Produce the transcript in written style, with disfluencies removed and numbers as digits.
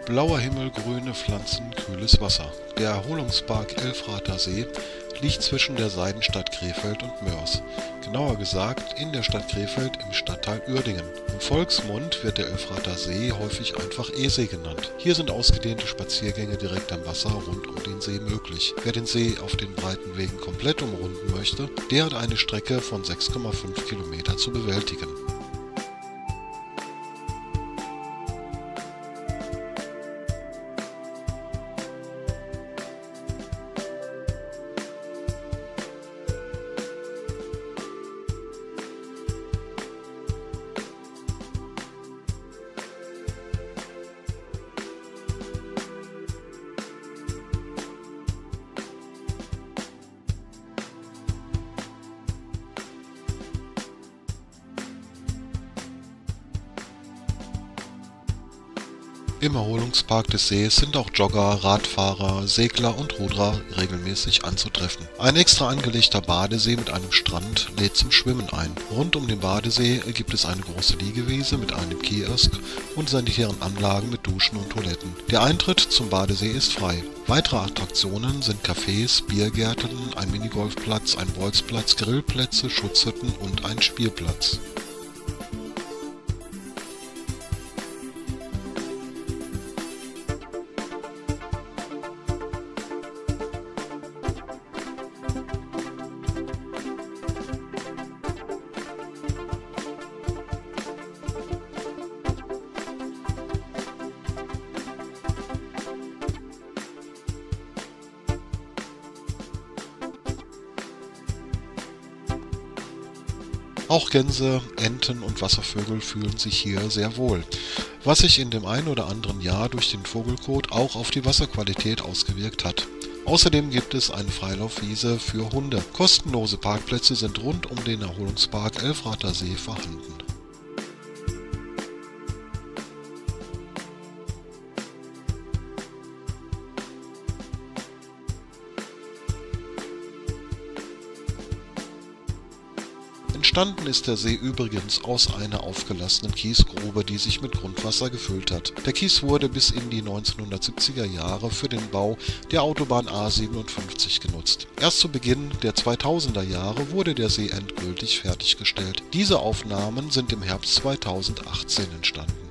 Blauer Himmel, grüne Pflanzen, kühles Wasser. Der Erholungspark Elfrather See liegt zwischen der Seidenstadt Krefeld und Moers. Genauer gesagt in der Stadt Krefeld im Stadtteil Uerdingen. Im Volksmund wird der Elfrather See häufig einfach Esee genannt. Hier sind ausgedehnte Spaziergänge direkt am Wasser rund um den See möglich. Wer den See auf den breiten Wegen komplett umrunden möchte, der hat eine Strecke von 6,5 Kilometer zu bewältigen. Im Erholungspark des Sees sind auch Jogger, Radfahrer, Segler und Ruderer regelmäßig anzutreffen. Ein extra angelegter Badesee mit einem Strand lädt zum Schwimmen ein. Rund um den Badesee gibt es eine große Liegewiese mit einem Kiosk und sanitären Anlagen mit Duschen und Toiletten. Der Eintritt zum Badesee ist frei. Weitere Attraktionen sind Cafés, Biergärten, ein Minigolfplatz, ein Bolzplatz, Grillplätze, Schutzhütten und ein Spielplatz. Auch Gänse, Enten und Wasservögel fühlen sich hier sehr wohl, was sich in dem ein oder anderen Jahr durch den Vogelkot auch auf die Wasserqualität ausgewirkt hat. Außerdem gibt es eine Freilaufwiese für Hunde. Kostenlose Parkplätze sind rund um den Erholungspark Elfrather See vorhanden. Entstanden ist der See übrigens aus einer aufgelassenen Kiesgrube, die sich mit Grundwasser gefüllt hat. Der Kies wurde bis in die 1970er Jahre für den Bau der Autobahn A57 genutzt. Erst zu Beginn der 2000er Jahre wurde der See endgültig fertiggestellt. Diese Aufnahmen sind im Herbst 2018 entstanden.